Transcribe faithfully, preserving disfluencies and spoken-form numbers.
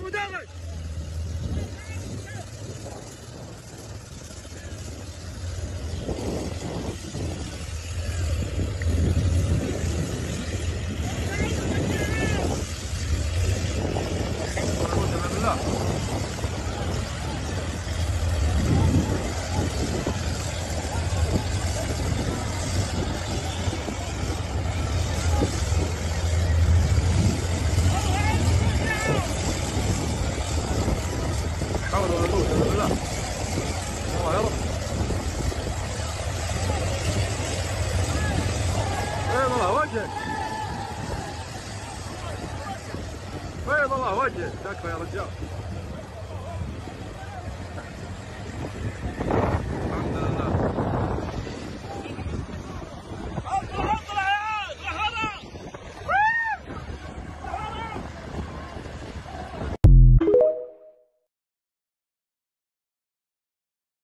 مدرج. حاول ولا طول بالله. الله يرضى. بيض الله وجهك. بيض الله وجهك. تكفى يا رجال.